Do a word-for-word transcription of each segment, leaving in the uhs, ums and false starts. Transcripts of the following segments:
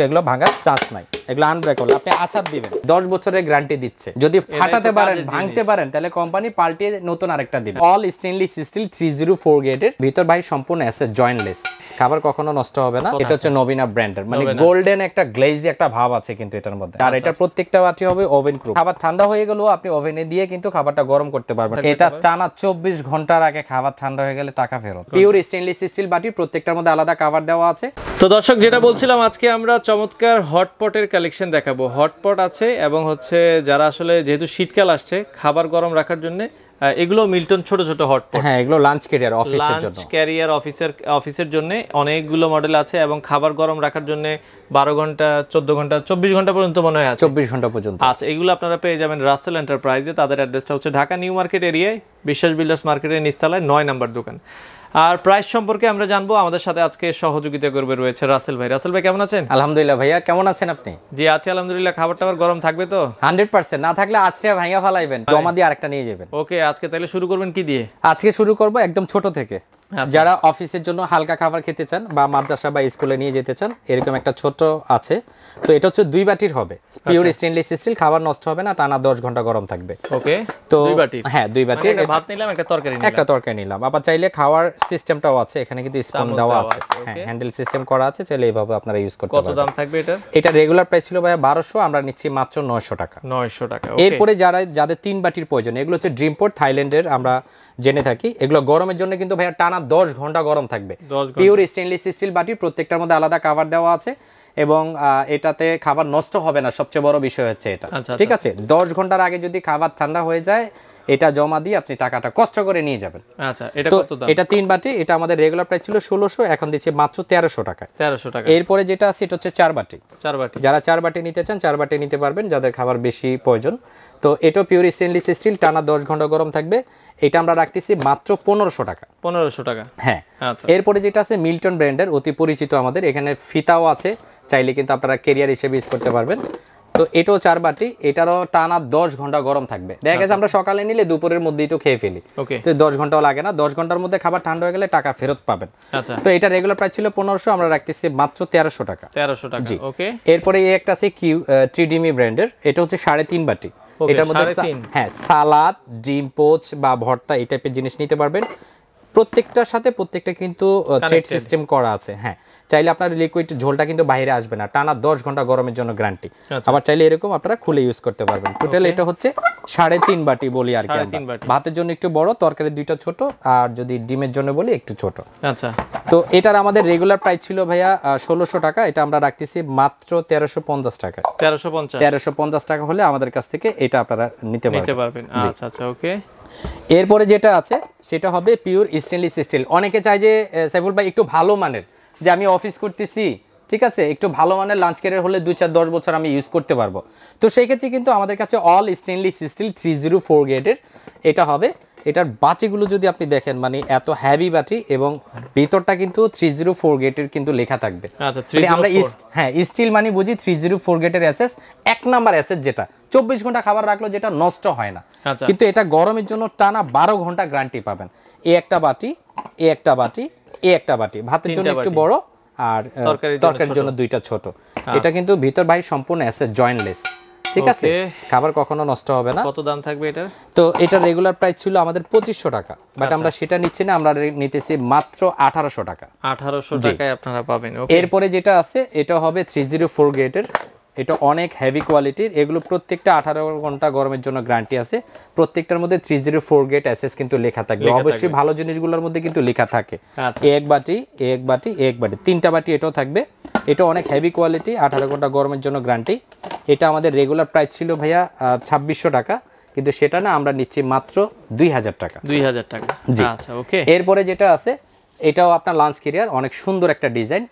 এগুলো ভাঙার চান্স নাই, এগুলো আনব্রেকেবল। আপনি আছাড় দিবেন, দশ বছরের গ্যারান্টি দিচ্ছে। যদি ফাটাতে পারেন, ভাঙতে পারেন, তাহলে কোম্পানি পাল্টিয়ে নতুন আরেকটা দিবে। All stainless steel three zero four গ্রেডের, ভিতর ভাই সম্পূর্ণ এসে জয়েন্টলেস, খাবার কখনো নষ্ট হবে না। এটা হচ্ছে নবীনা ব্র্যান্ডের, মানে গোল্ডেন একটা গ্লেজি একটা ভাব আছে কিন্তু এটার মধ্যে। আর এটা প্রত্যেকটা বাটি হবে ওভেন প্রুফ। খাবার ঠান্ডা হয়ে গেলেও আপনি ওভেনে দিয়ে কিন্তু খাবারটা গরম করতে পারবেন। এটা টানা চব্বিশ ঘন্টার আগে খাবার ঠান্ডা হয়ে গেলে টাকা ফেরত। পিওর স্টেনলেস স্টিল বাটি, প্রত্যেকটার মধ্যে আলাদা কভার দেওয়া আছে। তো দর্শক, যেটা বলছিলাম, আজকে আমরা চমৎকার হটপটের কালেকশন দেখাবো। হটপট আছে এবং হচ্ছে যারা আসলে যেহেতু শীতকাল আসছে, খাবার গরম রাখার জন্য এগুলো মিল্টন ছোট ছোট হটপট। হ্যাঁ, এগুলো লাঞ্চ ক্যারিয়ার অফিসের জন্য, লাঞ্চ ক্যারিয়ার অফিসের অফিসের জন্য অনেকগুলো মডেল আছে এবং খাবার গরম রাখার জন্য বারো ঘন্টা, চোদ্দ ঘন্টা, চব্বিশ ঘন্টা পর্যন্ত মনে হয় আছে। চব্বিশ ঘন্টা পর্যন্ত আচ্ছা, এগুলো আপনারা পেয়ে যাবেন রাসেল এন্টারপ্রাইজে। তাদের অ্যাড্রেসটা হচ্ছে ঢাকা নিউ মার্কেট এরিয়ায়, বিশ্বাস বিল্ডার্স মার্কেটের নিচতলায় নয় নাম্বার দোকান। আর প্রাইস সম্পর্কে আমরা জানবো। আমাদের সাথে আজকে সহযোগিতা করবে রয়েছে রাসেল ভাই। রাসেল ভাই কেমন আছেন? আলহামদুলিল্লাহ ভাইয়া, কেমন আছেন আপনি? জি আছি আলহামদুলিল্লাহ। খাবার টাবার গরম থাকবে তো? হান্ড্রেড পার্সেন্ট, না থাকলে আজকে ভাইয়া ফালাইবেন, জমা দিয়ে আরেকটা নিয়ে যাবেন। ওকে, আজকে তাহলে শুরু করবেন কি দিয়ে? আজকে শুরু করব একদম ছোট থেকে। যারা অফিসের জন্য হালকা খাবার খেতে চান বা মাদ্রাসা বা স্কুলে নিয়ে যেতে চান, এরকম একটা ছোট আছে। তো এটা হচ্ছে দুই বাটির হবে, পিওর স্টেনলেস স্টিল, খাবার নষ্ট হবে না, টানা দশ ঘন্টা গরম থাকবে। ওকে, তো দুই বাটি। হ্যাঁ, দুই বাটি। একটা ভাত নিলাম, একটা তরকারি নিলাম, একটা তরকারি নিলাম। আবার চাইলে খাওয়ার সিস্টেমটাও আছে, এখানে কিন্তু স্পুন দেওয়া আছে, হ্যাঁ, হ্যান্ডেল সিস্টেম করা আছে, চাইলে এইভাবে আপনারা ইউজ করতে পারবেন। কত দাম থাকবে এটা? এটা রেগুলার প্রাইস ছিল ভাই বারোশো, আমরা নিচ্ছি মাত্র নয়শো টাকা। নয়শো টাকা। এরপরে যারা যাদের তিন বাটির প্রয়োজন, এগুলো হচ্ছে ড্রিম পোর্ট, থাইল্যান্ডের আমরা জেনে থাকি। এগুলো গরমের জন্য কিন্তু ভাইয়া টানা দশ ঘন্টা গরম থাকবে। পিওর স্টেনলেস স্টিল বাটি, প্রত্যেকটার মধ্যে আলাদা কভার দেওয়া আছে এবং এটাতে খাবার নষ্ট হবে না, সবচেয়ে বড় বিষয় হচ্ছে এটা। ঠিক আছে, দশ ঘন্টার আগে যদি খাবার ঠান্ডা হয়ে যায়, এটা জমা দিয়ে আপনি টাকাটা কষ্ট করে নিয়ে যাবেন। আচ্ছা, এটা কত দাম? এটা তিন বাটি, এটা আমাদের রেগুলার প্রাইস ছিল ষোলোশো, এখন দিচ্ছে মাত্র তেরোশো টাকা। তেরোশো টাকা। এরপরে যেটা আছে এটা হচ্ছে চার বাটি। চার বাটি, যারা চার বাটি নিতে চান চার বাটি নিতে পারবেন, যাদের খাবার বেশি প্রয়োজন। তো এটা পিওর স্টেনলেস স্টিল, টানা দশ ঘন্টা গরম থাকবে। এটা আমরা রাখতেছি মাত্র পনেরোশো টাকা। পনেরোশো টাকা, হ্যাঁ। আচ্ছা, এরপরে যেটা আছে মিল্টন ব্র্যান্ডের, অতি পরিচিত আমাদের, এখানে ফিতাও আছে, চাইলে কিন্তু আপনারা কেরিয়ার হিসেবে ইউজ করতে পারবেন। তো এটাও চার বাটি, এটারও টানা দশ ঘন্টা গরম থাকবে। দেখা গেছে আমরা সকালে নিলে দুপুরের মধ্যেই তো খেয়ে ফেলি, তো দশ ঘন্টাও লাগে না। দশ ঘন্টার মধ্যে খাবার ঠান্ডা হয়ে গেলে টাকা ফেরত পাবেন। তো এটা রেগুলার প্রাইস ছিল পনেরোশো, আমরা রাখতেছি মাত্র তেরোশো টাকা। তেরোশো টাকা, জি। ওকে। এরপরে এই একটা আছে কিউ ট্রিডিমি ব্র্যান্ডের, এটা হচ্ছে সাড়ে তিন বাটি। এটার মধ্যে হ্যাঁ সালাদ, ডিম পোচ বা ভর্তা এই টাইপের জিনিস নিতে পারবেন। প্রত্যেকটার সাথে প্রত্যেকটা কিন্তু থ্রেড সিস্টেম করা আছে। হ্যাঁ, চাইলে আপনার লিকুইড ঝোলটা কিন্তু বাইরে আসবে না, টানা দশ ঘন্টা গরমের জন্য গ্যারান্টি। আবার চাইলে এরকম আপনারা খুলে ইউজ করতে পারবেন। টোটাল এটা হচ্ছে সাড়ে তিন বাটি বলি আর কি। ভাতের জন্য একটু বড়, তরকারি দুইটা ছোট, আর যদি ডিমের জন্য বলি একটু ছোট। আচ্ছা, তো এটার আমাদের রেগুলার প্রাইস ছিল ভাইয়া ষোলোশো টাকা, এটা আমরা রাখতেছি মাত্র তেরোশো পঞ্চাশ টাকা। তেরোশো পঞ্চাশ তেরোশো পঞ্চাশ টাকা হলে আমাদের কাছ থেকে এটা আপনারা নিতে পারবেন। আচ্ছা আচ্ছা, ওকে। এরপরে যেটা আছে সেটা হবে পিওর স্টেনলেস স্টিল। অনেকে চায় যে সাইফুল ভাই একটু ভালো মানের, যে আমি অফিস করতেছি, ঠিক আছে, একটু ভালো মানের লাঞ্চ ক্যারিয়ার হলে দুই চার দশ বছর আমি ইউজ করতে পারবো। তো সেই ক্ষেত্রে কিন্তু আমাদের কাছে all stainless steel three zero four গ্রেডের এটা হবে। এটার বাটিগুলো যদি আপনি দেখেন, মানে এত হ্যাভি বাটি এবং ভিতরটা কিন্তু থ্রি জিরো ফোর গেটের কিন্তু লেখা থাকবে। আমরা হ্যাঁ স্টিল মানে বুঝি থ্রি জিরো ফোর গেটের এসএস, এক নাম্বার এসএস, যেটা চব্বিশ ঘন্টা খাবার রাখলো যেটা নষ্ট হয় না। কিন্তু এটা গরমের জন্য টানা বারো ঘন্টা গ্যারান্টি পাবেন। এই একটা বাটি, এই একটা বাটি, এই একটা বাটি, ভাতের জন্য একটু বড় আর তরকারির জন্য দুইটা ছোট। এটা কিন্তু ভিতর ভাই সম্পূর্ণ এসএস জয়েন্টলেস, ঠিক আছে, খাবার কখনো নষ্ট হবে না। কত দাম থাকবে এটা? তো এটা রেগুলার প্রাইস ছিল আমাদের পঁচিশশো টাকা, বাট আমরা সেটা নিচ্ছি না, আমরা নিতেছি মাত্র আঠারোশো টাকা। আঠারোশো টাকায় আপনারা পাবেন। এরপরে যেটা আছে এটা হবে থ্রি জিরো ফোর গ্রেডের, এটা অনেক হেভি কোয়ালিটির। এগুলো প্রত্যেকটা আঠারো ঘন্টা গরমের জন্য গ্যারান্টি আছে। প্রত্যেকটার মধ্যে three zero four grade SS কিন্তু লেখা থাকবে। অবশ্যই ভালো জিনিসগুলোর মধ্যে কিন্তু লেখা থাকে। এক বাটি, এক বাটি, এক বাটি, তিনটা বাটি এটাও থাকবে। এটা অনেক হেভি কোয়ালিটি, আঠারো ঘন্টা গরমের জন্য গ্যারান্টি। এটা আমাদের রেগুলার প্রাইস ছিল ভাইয়া ছাব্বিশশো টাকা, কিন্তু সেটা না, আমরা নিচ্ছি মাত্র দুই হাজার টাকা। দুই হাজার টাকা, জি। আচ্ছা, ওকে। এরপরে যেটা আছে এটাও আপনার লাঞ্চ ক্যারিয়ার, অনেক সুন্দর একটা ডিজাইন।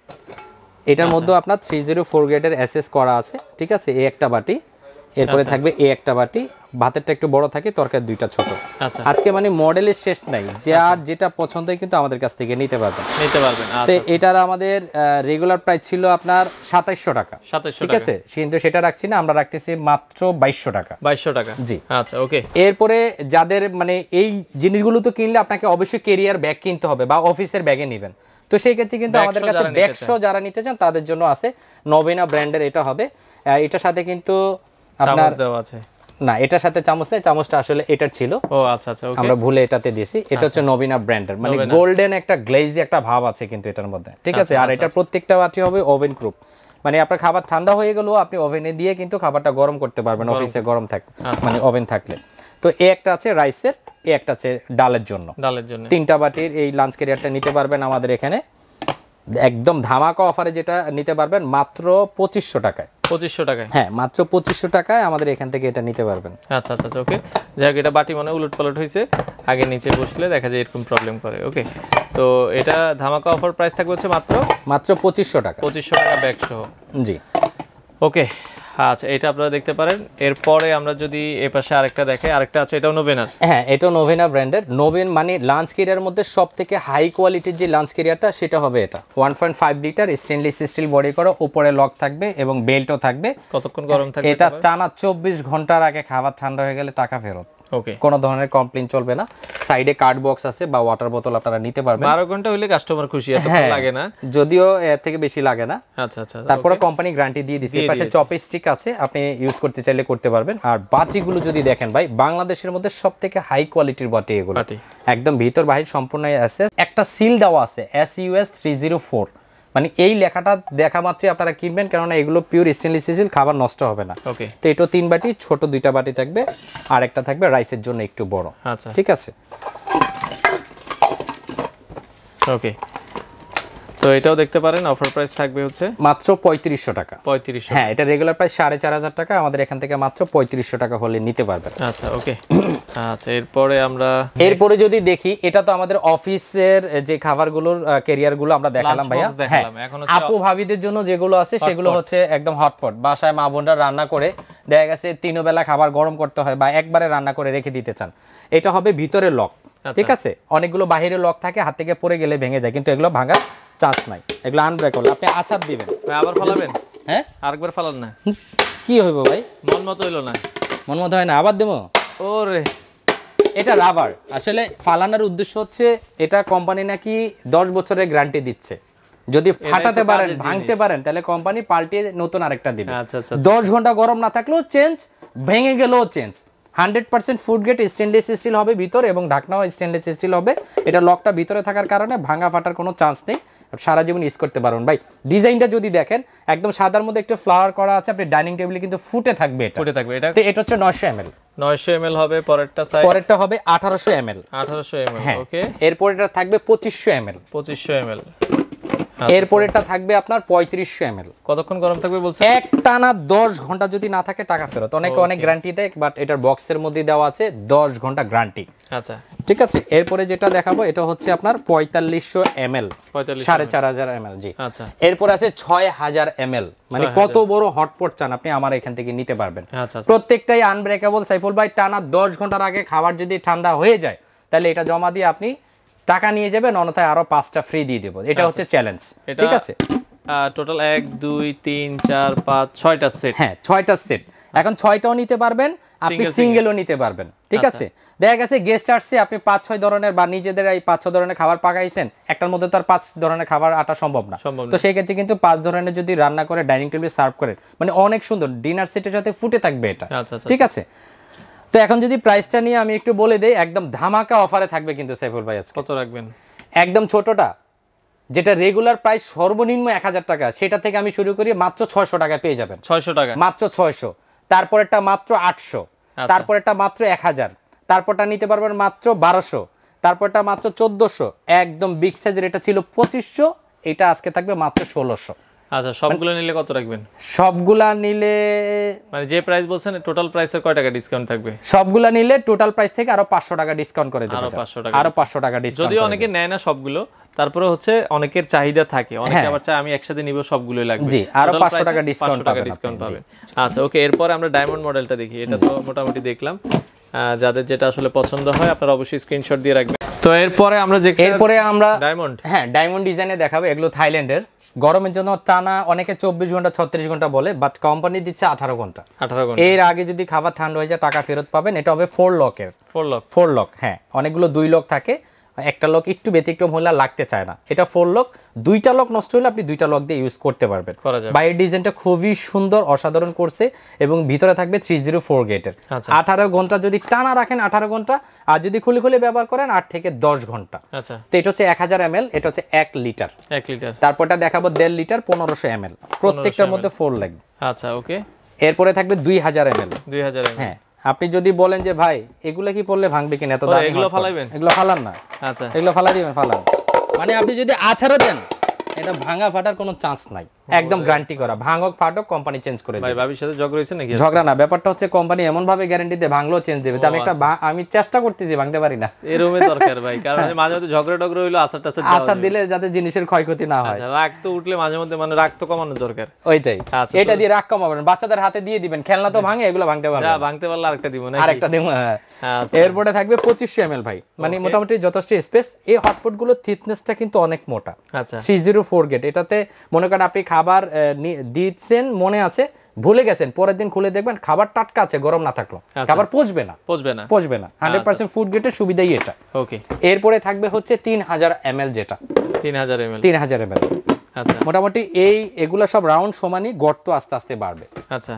এটার মধ্যে আপনার থ্রি জিরো ফোর গ্রেডের এসএস করা আছে, ঠিক আছে। এই একটা বাটি, এরপরে থাকবে এই একটা বাটি, ভাতেরটা একটু বড় থাকে, তরকারি দুইটা ছোট। আজকে মানে মডেলের শেষ নাই, যে আর যেটা পছন্দ হয় কিন্তু আমাদের কাছ থেকে নিতে পারবেন নিতে পারবেন তো এটার আমাদের রেগুলার প্রাইস ছিল আপনার সাতাইশশো টাকা, ঠিক আছে, কিন্তু সেটা রাখছি না, আমরা রাখতেছি মাত্র বাইশশো টাকা। বাইশশো টাকা, জি। আচ্ছা, ওকে। এরপরে যাদের মানে এই জিনিসগুলো তো কিনলে আপনাকে অবশ্যই ক্যারিয়ার ব্যাগ কিনতে হবে বা অফিসের ব্যাগে নেবেন। তো সেই ক্ষেত্রে কিন্তু আমাদের কাছে ব্যাকশো যারা নিতে চান তাদের জন্য আছে নবীনা ব্র্যান্ডের এটা হবে। এটার সাথে কিন্তু আপনার দেওয়া আছে না, এটার সাথে চামচ নেই, চামচটা আসলে এটার ছিল। ও আচ্ছা আচ্ছা, ওকে, আমরা ভুলে এটাতে দিয়েছি। এটা হচ্ছে নবীনা ব্র্যান্ডের, মানে গোল্ডেন একটা গ্লেজি একটা ভাব আছে কিন্তু এটার মধ্যে, ঠিক আছে। আর এটা প্রত্যেকটা বাটি হবে ওভেন প্রুফ, মানে আপনার খাবার ঠান্ডা হয়ে গেলেও আপনি ওভেনে দিয়ে কিন্তু খাবারটা গরম করতে পারবেন অফিসে গরম থাকলে, মানে ওভেন থাকলে। তো এই একটা আছে রাইসের, এই একটা আছে ডালের জন্য, ডালের জন্য তিনটা বাটির এই লাঞ্চ ক্যারিয়ারটা নিতে পারবেন আমাদের এখানে একদম ধামাকা অফারে, যেটা নিতে পারবেন মাত্র পঁচিশশো টাকায়। পঁচিশশো টাকায়, হ্যাঁ মাত্র পঁচিশশো টাকায় আমাদের এখান থেকে এটা নিতে পারবেন। আচ্ছা আচ্ছা, ওকে। যাই হোক, এটা বাটি মনে উলট পালট হয়েছে, আগে নিচে বসলে দেখা যায় এরকম প্রবলেম করে। ওকে, তো এটা ধামাকা অফার প্রাইস থাকবে হচ্ছে মাত্র মাত্র পঁচিশশো টাকা, পঁচিশশো টাকা ব্যাগ সহ। জি, ওকে, আচ্ছা, এটা আপনারা দেখতে পারেন। এরপরে আমরা যদি এই পাশে আরেকটা দেখে, আরেকটা আছে, এটাও নোভেনার। হ্যাঁ, এটা নোভেনা ব্র্যান্ডের। নোভেন মানে লাঞ্চ ক্যারিয়ার মধ্যে সব থেকে হাই কোয়ালিটির যে লাঞ্চ ক্যারিয়ারটা সেটা হবে এটা। One point five litre stainless steel body করা, উপরে লক থাকবে এবং বেল্টও থাকবে। কতক্ষণ গরম থাকবে এটা? টানা চব্বিশ ঘন্টার আগে খাবার ঠান্ডা হয়ে গেলে টাকা ফেরত। ওকে, কোনো ধরনের কমপ্লেইন চলবে না। সাইডে কার্ড বক্স আছে বা ওয়াটার বোতল আপনারা নিতে পারবেন। বারো ঘন্টা হইলে কাস্টমার খুশি, এত লাগে না, যদিও এর থেকে বেশি লাগে না। আচ্ছা আচ্ছা, তারপরে কোম্পানি গ্যারান্টি দিয়ে দিয়েছে। এর পাশে চপস্টিক আছে, আপনি ইউজ করতে চাইলে করতে পারবেন। আর বাটিগুলো যদি দেখেন ভাই, বাংলাদেশের মধ্যে সবথেকে হাই কোয়ালিটির বাটি এগুলো, একদম ভিতর বাহির সম্পূর্ণ আছে। একটা সিল দেওয়া আছে S US three zero four, মানে এই লেখাটা দেখা মাত্রই আপনারা কিনবেন, কেননা এগুলো পিওর স্টেনলেস স্টিল, খাবার নষ্ট হবে না। ওকে, তো এটা তিন বাটি, ছোট দুইটা বাটি থাকবে, আর একটা থাকবে রাইসের জন্য একটু বড়। আচ্ছা, ঠিক আছে। ওকে, তো এটাও দেখতে পারেন, অফার প্রাইস থাকবে হচ্ছে মাত্র পঁয়ত্রিশশো টাকা। পঁয়ত্রিশশো, হ্যাঁ, এটা রেগুলার প্রাইস সাড়ে চার হাজার টাকা, আমাদের এখান থেকে মাত্র পঁয়ত্রিশশো টাকা হলে নিতে পারবেন। আচ্ছা, ওকে। আচ্ছা, এরপরে আমরা এরপরে যদি দেখি, এটা তো আমাদের অফিসের যে খাবারগুলোর ক্যারিয়ারগুলো আমরা দেখালাম ভাইয়া। হ্যাঁ, আপু ভাবিদের জন্য যেগুলো আছে সেগুলো হচ্ছে একদম হটপট। বাসায় মা বোনরা রান্না করে দেখা গেছে তিন বেলা খাবার গরম করতে হয়, বা একবারে রান্না করে রেখে দিতে চান, এটা হবে ভিতরে লক। ঠিক আছে, অনেকগুলো বাহিরে লক থাকে, হাত থেকে পড়ে গেলে ভেঙে যায়, কিন্তু এগুলো ভাঙার চান্স নাই, এগুলো আনব্রেকেবল। আপনি আছাড় দিবেন, আবার ফালাবেন। হ্যাঁ, আরেকবার ফালান না, কি হইব ভাই? মন মতো হইলো না, মন মতো হয় না, আবার দেবো। ওরে, এটা রাবার। আসলে ফালানোর উদ্দেশ্য হচ্ছে, এটা কোম্পানি নাকি দশ বছরের গ্যারান্টি দিচ্ছে, যদি ফাটাতে পারেন, ভাঙতে পারেন, তাহলে কোম্পানি পাল্টিয়ে নতুন আরেকটা দিবে। দশ ঘন্টা গরম না থাকলেও চেঞ্জ, ভেঙে গেলেও change. Hundred percent food grade stainless steel হবে ভিতর, এবং ঢাকনাও স্টেনলেস স্টিল হবে। এটা লকটা ভিতরে থাকার কারণে ভাঙা ফাটার কোনো চান্স নেই, সারা জীবন ইউজ করতে পারবেন ভাই। ডিজাইনটা যদি দেখেন, একদম সাদার মধ্যে একটু ফ্লাওয়ার করা আছে, আপনি ডাইনিং টেবিলে কিন্তু ফুটে থাকবে, এটা ফুটে থাকবে। এটা তো এটা হচ্ছে নয়শো এমএল, নয়শো এমএল হবে। পরেরটা সাইজ, পরেরটা হবে আঠারোশো এমএল, আঠারোশো এমএল। ওকে, এরপর এটা থাকবে পঁচিশশো এমএল, পঁচিশশো এমএল। এরপর এটা থাকবে আপনার পঁয়ত্রিশশো এমএল। কতক্ষণ গরম থাকবে বলছেন? এক টানা দশ ঘন্টা যদি না থাকে টাকা ফেরত। অনেকে অনেক গ্যারান্টি দেয়, বাট এটার বক্সের মধ্যে দেওয়া আছে দশ ঘন্টা গ্যারান্টি। আচ্ছা, ঠিক আছে। এরপরে যেটা দেখাবো, এটা হচ্ছে আপনার পঁয়তাল্লিশশো এমএল, সাড়ে চার হাজার এমএল। জি, আচ্ছা। এরপর আছে ছয় হাজার এমএল, মানে কত বড় হটপট চান আপনি, আমার এখান থেকে নিতে পারবেন। প্রত্যেকটাই আনব্রেকেবল। সাইফুল ভাই, টানা দশ ঘন্টার আগে খাবার যদি ঠান্ডা হয়ে যায়, তাহলে এটা জমা দিয়ে আপনি টাকা নিয়ে যাবেন, অন্যথায় আরো পাঁচটা ফ্রি দিয়ে দেবো। এটা হচ্ছে চ্যালেঞ্জ। ঠিক আছে, টোটাল এক দুই তিন চার পাঁচ ছয়টা সেট। হ্যাঁ, ছয়টা সেট। এখন ছয়টাও নিতে পারবেন, আপনি সিঙ্গেলও নিতে পারবেন। ঠিক আছে, দেখা গেছে গেস্ট আসছে, আপনি পাঁচ ছয় ধরনের বা নিজেদের এই পাঁচ ছয় ধরনের খাবার পাকাইছেন, একটার মধ্যে তো আর পাঁচ ধরনের খাবার আটা সম্ভব না। তো সেই ক্ষেত্রে কিন্তু পাঁচ ধরনের যদি রান্না করে ডাইনিং টেবিলে সার্ভ করেন, মানে অনেক সুন্দর ডিনার সেটের সাথে ফুটে থাকবে এটা। ঠিক আছে, তো এখন যদি প্রাইসটা নিয়ে আমি একটু বলে দেই, একদম ধামাকা অফারে থাকবে কিন্তু সাইফুল ভাই। আজকে কত রাখবেন? একদম ছোটটা, যেটা রেগুলার প্রাইস সর্বনিম্ন এক হাজার টাকা, সেটা থেকে আমি শুরু করি মাত্র ছয়শো টাকায় পেয়ে যাবেন। ছয়শো টাকা, মাত্র ছয়শো। তারপরেরটা মাত্র আটশো, তারপরেরটা মাত্র এক হাজার, তারপরটা নিতে পারবেন মাত্র বারোশো, তারপরটা মাত্র চোদ্দশো। একদম বিগ সাইজের এটা ছিল পঁচিশশো, এটা আজকে থাকবে মাত্র ষোলোশো। আচ্ছা, সবগুলো নিলে কত রাখবেন? সবগুলা নিলে মানে যে প্রাইস বলছেন, টোটাল প্রাইসের কয় টাকা ডিসকাউন্ট থাকবে? সবগুলা নিলে টোটাল প্রাইস থেকে আরো পাঁচশো টাকা ডিসকাউন্ট করে দেব। আরো পাঁচশো টাকা ডিসকাউন্ট। যদি অনেকে নেয় না সবগুলো, তারপরে হচ্ছে অনেকের চাহিদা থাকে, অনেকে আবার চায় আমি একসাথে নিব, সবগুলোই লাগবে। জি, আরো পাঁচশো টাকা ডিসকাউন্ট পাবেন। আচ্ছা, ওকে। এরপর আমরা ডায়মন্ড মডেলটা দেখি। এটা তো মোটামুটি দেখলাম, যাদের যেটা আসলে পছন্দ হয় আপনারা অবশ্যই স্ক্রিনশট দিয়ে রাখবেন। তো এরপরে আমরা যে এরপরে আমরা ডায়মন্ড, হ্যাঁ, ডায়মন্ড ডিজাইনে দেখাবো। এগুলো থাইল্যান্ডের। গরমের জন্য টানা অনেকে চব্বিশ ঘন্টা ছত্রিশ ঘন্টা বলে, বাট কোম্পানি দিচ্ছে আঠারো ঘন্টা। আঠারো ঘন্টা এর আগে যদি খাবার ঠান্ডা হয়ে যায় টাকা ফেরত পাবেন। এটা হবে ফোর লকের, ফোর লক ফোর লক হ্যাঁ, অনেকগুলো দুই লক থাকে, একটা লক একটু ব্যতিক্রম হলে লাগতে চায় না। এটা ফোর লক, দুইটা লক নষ্ট হলে আপনি দুইটা লক দিয়ে ইউজ করতে পারবেন। বাইরের ডিজাইনটা খুবই সুন্দর, অসাধারণ করছে এবং ভিতরে থাকবে থ্রি জিরো ফোর গেটের। আঠারো ঘন্টা যদি টানা রাখেন আঠারো ঘন্টা, আর যদি খুলে খুলে ব্যবহার করেন আট থেকে দশ ঘন্টা। তো এটা হচ্ছে এক হাজার এম এল, এটা হচ্ছে এক লিটার। এক লিটার। তারপরটা দেখাবো দেড় লিটার পনেরোশো এম এল, প্রত্যেকটার মধ্যে ফোর লাগবে। আচ্ছা ওকে। এরপরে থাকবে দুই হাজার এম এল। দুই হাজার এম এল। হ্যাঁ, আপনি যদি বলেন যে ভাই এগুলা কি পড়লে ভাঙবে কিনা, এত দাম, এগুলো ফালাইবেন? এগুলো ফালান না। আচ্ছা, এগুলো ফালাই দিবেন, ফালান। মানে আপনি যদি আছাড়ও দেন এটা ভাঙা ফাটার কোনো চান্স নাই, একদম গ্যারান্টি করা। ভাঙক ফাটক কোম্পানি চেঞ্জ করে দেবে। ভাই ভাবির সাথে ঝগড়া হইছে নাকি? ঝগড়া না, ব্যাপারটা হচ্ছে কোম্পানি এমন ভাবে গ্যারান্টি দেয় ভাঙলেও চেঞ্জ দেবে। আমি একটা আমি চেষ্টা করতেছি, ভাঙতে পারি না। এরকমই দরকার ভাই, কারণ মাঝে মধ্যে ঝগড়া টগড়া হইলো আসার টাসার আসার দিলে যাতে জিনিসের ক্ষয়ক্ষতি না হয়। রাগ তো উঠলে মাঝে মধ্যে মানে রাগ তো কমানো দরকার। ওইটাই, এটা দিয়ে রাগ কমাবেন। বাচ্চাদের হাতে দিয়ে দিবেন, খেলনা তো ভাঙে, এগুলো ভাঙতে পারবে না। ভাঙতে পারলে আরেকটা দিব না, আরেকটা দিব। হ্যাঁ, এরপরে থাকবে পঁচিশশো এম এল ভাই, মানে মোটামুটি যথেষ্ট স্পেস। এই হটপট গুলোর থিকনেসটা কিন্তু অনেক মোটা। আচ্ছা, থ্রি জিরো ফোর গেট। এটাতে মনে করেন আপনি খাবার দিচ্ছেন, মনে আছে, ভুলে গেছেন, পরের দিন খুলে দেখবেন খাবার টাটকা আছে, গরম না থাকলো খাবার পচবে না, পচবে না, পচবে না। হান্ড্রেড পার্সেন্ট ফুড গেটের সুবিধাই এটা। ওকে। এরপরে থাকবে হচ্ছে তিন হাজার এম এল, যেটা তিন হাজার এম এল। তিন হাজার এম এল। আচ্ছা, মোটামুটি এই এগুলা সব রাউন্ড সমানই, গর্ত আস্তে আস্তে বাড়বে। আচ্ছা।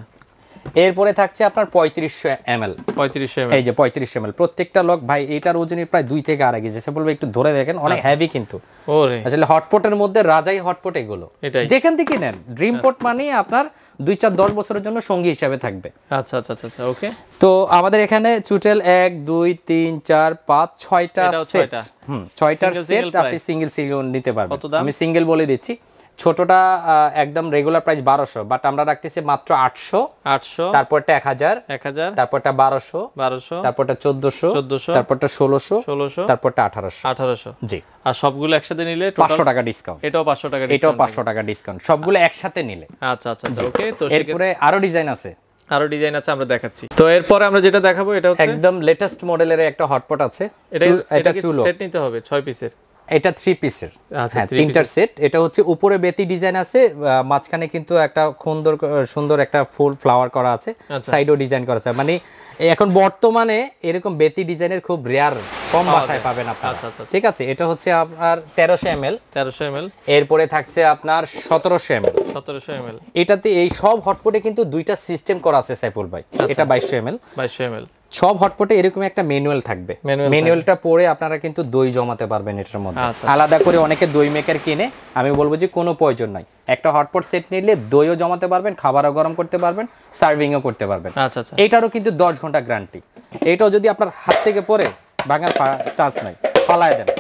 এরপরে থাকছে আপনার পঁয়ত্রিশশো এম এল। পঁয়ত্রিশশো এম এল, এই যে পঁয়ত্রিশশো এম এল। প্রত্যেকটা লক ভাই এটার ওজনই প্রায় দুই থেকে আড়াই কেজি। বলবো একটু ধরে দেখেন, অনেক হেভি কিন্তু। ওরে আসলে হটপটের মধ্যে রাজাই হটপট এগুলো, যেখান থেকে নেন। ড্রিম পট মানে আপনার দুই চার দশ বছরের জন্য সঙ্গী হিসাবে থাকবে। আচ্ছা আচ্ছা আচ্ছা, ওকে। তো আমাদের এখানে টোটাল এক দুই তিন চার পাঁচ ছয়টা সেট। হুম, ছয়টার সেট আপনি সিঙ্গেল সিঙ্গেল নিতে পারবেন। আমি সিঙ্গেল বলে দিচ্ছি। ছোটটা একদম রেগুলার প্রাইস বারোশো, বাট আমরা রাখতেছি মাত্র আটশো। আটশো, তারপরটা এক হাজার, এক হাজার, তারপরটা বারোশো, বারোশো, তারপরটা চোদ্দশো, চোদ্দশো, তারপরটা ষোলোশো, ষোলোশো, তারপরটা আঠারোশো। আঠারোশো, জি। আর সবগুলো একসাথে নিলে পাঁচশো টাকা ডিসকাউন্ট। এটাও পাঁচশো টাকা, এটাও পাঁচশো টাকা ডিসকাউন্ট, সবগুলো একসাথে নিলে। আচ্ছা আচ্ছা, ওকে। তো এরপরে আরো ডিজাইন আছে, আরো ডিজাইন আছে, আমরা দেখাচ্ছি। তো এরপরে আমরা যেটা দেখাবো এটা হচ্ছে একদম লেটেস্ট মডেলের একটা হটপট আছে। এটা এটা টু সেট নিতে হবে, ছয় পিসের। এটা থ্রি পিসের, হ্যাঁ, তিনটার সেট। এটা হচ্ছে উপরে বেতি ডিজাইন আছে, মাঝখানে কিন্তু একটা সুন্দর সুন্দর একটা ফুল ফ্লাওয়ার করা আছে, সাইডও ডিজাইন করা আছে। মানে এখন বর্তমানে এরকম বেতি ডিজাইনের খুব রেয়ার, কম বাসায় পাবেন আপনারা। ঠিক আছে, এটা হচ্ছে আপনার তেরোশো এম এল। তেরোশো এম এল। এরপরে থাকছে আপনার সতেরোশো এম এল। সতেরোশো এম এল। এটাতে এই সব হটপটে কিন্তু দুইটা সিস্টেম করা আছে সাইফুল ভাই। এটা বাইশশো এম এল। বাইশশো এম এল। সব হটপটে এরকম একটা ম্যানুয়াল থাকবে। ম্যানুয়ালটা পড়ে আপনারা কিন্তু দই জমাতে পারবেন এটার মধ্যে। আলাদা করে অনেকে দই মেকার কিনে, আমি বলবো যে কোনো প্রয়োজন নাই। একটা হটপট সেট নিলে দইও জমাতে পারবেন, খাবারও গরম করতে পারবেন, সার্ভিংও করতে পারবেন। আচ্ছা আচ্ছা। এটারও কিন্তু দশ ঘন্টা গ্যারান্টি। এটাও যদি আপনার হাত থেকে পড়ে ভাঙার চান্স নাই, ফালায় দেন।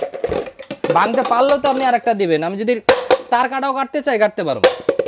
ভাঙতে পারলেও তো আপনি আরেকটা দিবেন। আমি যদি তার কাটাও কাটতে চাই কাটতে পারবো,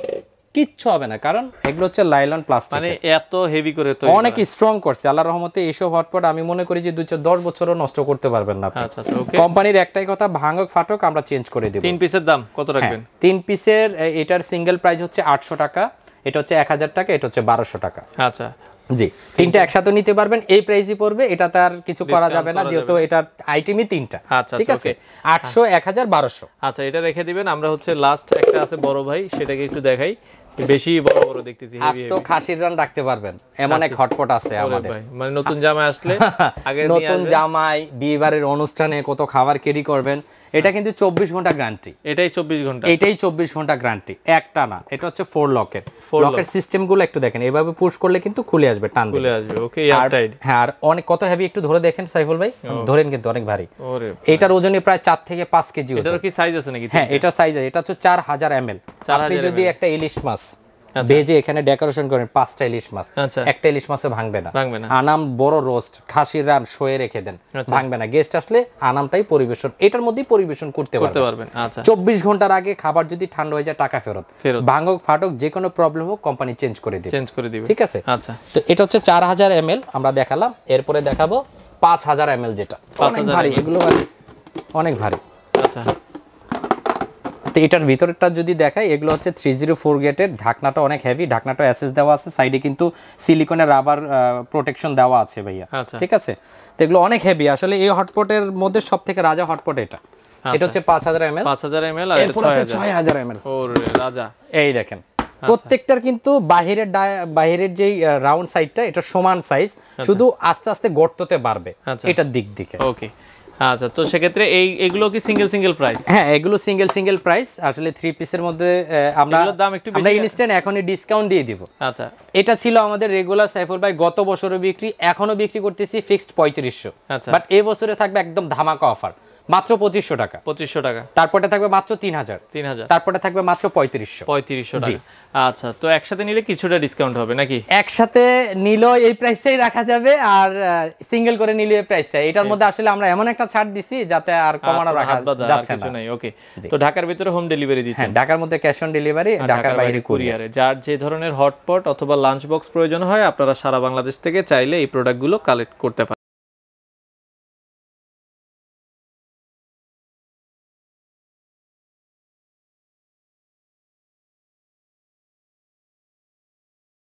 কিচ্ছু হবে না, কারণ এগুলো হচ্ছে লাইলন প্লাস্টিক। মানে এত হেভি করে তো অনেক স্ট্রং করছে আল্লাহর রহমতে। এইসব হটপট আমি মনে করি যে দুই চার দশ বছরও নষ্ট করতে পারবেন না। আচ্ছা আচ্ছা, ওকে। কোম্পানির একটাই কথা, ভাঙক ফাটক আমরা চেঞ্জ করে দেব। তিন পিসের দাম কত রাখবেন? তিন পিসের এটার সিঙ্গেল প্রাইস হচ্ছে আটশো টাকা, এটা হচ্ছে এক হাজার টাকা, এটা হচ্ছে বারোশো টাকা। আচ্ছা জি, তিনটা একসাথে নিতে পারবেন, এই প্রাইসই পড়বে। এটা তার কিছু করা যাবে না, যেহেতু এটা আইটেমই তিনটা। ঠিক আছে, আটশো, এক হাজার, বারোশো। আচ্ছা, এটা রেখে দিবেন। আমরা হচ্ছে লাস্ট একটা আছে বড় ভাই, সেটাকে একটু দেখাই। বেশি বড় বড় দেখতেছি, আজ তো খাসির রান রাখতে পারবেন এমন এক হটপট আছে আমাদের। মানে নতুন জামাই আসলে আগে নতুন জামাই বিয়েবাড়ির অনুষ্ঠানে কত খাবার ক্যারি করবেন। এটা কিন্তু চব্বিশ ঘন্টা গ্যারান্টি। এটাই চব্বিশ ঘন্টা, এটাই চব্বিশ ঘন্টা গ্যারান্টি, একটা না। এটা হচ্ছে ফোর লকের। লকের সিস্টেমগুলো একটু দেখেন, এভাবে পুশ করলে কিন্তু খুলে আসবে, টান খুলে আসবে। Okay, airtight. হ্যাঁ, আর অনেক কত হেভি একটু ধরে দেখেন সাইফুল ভাই, ধরেন কিন্তু অনেক ভারী। এটার ওজনই প্রায় চার থেকে পাঁচ কেজি ওজন। এটার কি সাইজ আছে নাকি? হ্যাঁ, এটা সাইজ আছে। এটা হচ্ছে চার হাজার এম এল। আপনি যদি একটা ইলিশ মাছ ভেজে এখানে ডেকোরেশন করেন, পাঁচটা ইলিশ মাছ, একটা ইলিশ মাছও ভাঙবে না। আনাম বড় রোস্ট, খাসির রান শোয়ে রেখে দেন, ভাঙবে না। গেস্ট আসলে আনামটাই পরিবেশন, এটার মধ্যেই পরিবেশন করতে পারবেন। চব্বিশ ঘন্টার আগে খাবার যদি ঠান্ডা হয়ে যায়, টাকা ফেরত। ভাঙক ফাটক যে কোনো প্রবলেম হোক, কোম্পানি চেঞ্জ করে দিবে, চেঞ্জ করে দিবে। ঠিক আছে। আচ্ছা, তো এটা হচ্ছে চার হাজার এম এল আমরা দেখালাম। এরপরে দেখাবো পাঁচ হাজার এম এল, যেটা অনেক ভারী। এগুলো অনেক ভারী। আচ্ছা, তো এটার ভিতরটা যদি দেখাই, এগুলো হচ্ছে থ্রি জিরো ফোর গেটের। ঢাকনাটা অনেক হেভি, ঢাকনাটা অ্যাসেস দেওয়া আছে, সাইডে কিন্তু সিলিকনের রাবার প্রোটেকশন দেওয়া আছে ভাইয়া। ঠিক আছে, তো এগুলো অনেক হেভি। আসলে এই হটপটের মধ্যে সব থেকে রাজা হটপট এটা। এটা হচ্ছে পাঁচ হাজার এম এল, পাঁচ হাজার এম এল, আর এরপর আছে ছয় হাজার এম এল। ওরে রাজা, এই দেখেন প্রত্যেকটার কিন্তু বাহিরের বাহিরের যেই রাউন্ড সাইডটা, এটা সমান সাইজ, শুধু আস্তে আস্তে গর্ততে বাড়বে এটার দিক দিকে। ওকে, আচ্ছা, তো সেক্ষেত্রে এই এগুলো কি সিঙ্গেল সিঙ্গেল প্রাইস? হ্যাঁ, এগুলো সিঙ্গেল সিঙ্গেল প্রাইস। আসলে থ্রি পিসের মধ্যে আহ, আমরা এগুলোর দাম একটু আমরা বেশি। ইনস্ট্যান্ট এখনই ডিসকাউন্ট দিয়ে দিব। আচ্ছা, এটা ছিল আমাদের রেগুলার সাইফুল ভাই গত বছরও বিক্রি, এখনো বিক্রি করতেছি ফিক্সড পঁয়ত্রিশশো। আচ্ছা। বাট এই বছরে থাকবে একদম ধামাকা অফার, মাত্র পঁচিশশো টাকা। পঁচিশশো টাকা। তারপরে থাকবে মাত্র তিন হাজার। তিন হাজার। তারপরে থাকবে মাত্র পঁয়ত্রিশশো। পঁয়ত্রিশশো টাকা। আচ্ছা, তো একসাথে নিলে কিছুটা ডিসকাউন্ট হবে নাকি? একসাথে নিলেও এই প্রাইসটাই রাখা যাবে, আর সিঙ্গেল করে নিলে এই প্রাইসটাই। এটার মধ্যে আসলে আমরা এমন একটা ছাড় দিছি যাতে আর কমানো রাখা যাচ্ছে না। ওকে, তো ঢাকার ভিতরে হোম ডেলিভারি দিচ্ছেন? হ্যাঁ, ঢাকার মধ্যে ক্যাশ অন ডেলিভারি, ঢাকার বাইরে কুরিয়ারে। যার যে ধরনের হটপট অথবা লাঞ্চ বক্স প্রয়োজন হয় আপনারা সারা বাংলাদেশ থেকে চাইলে এই প্রোডাক্টগুলো কালেক্ট করতে পারেন।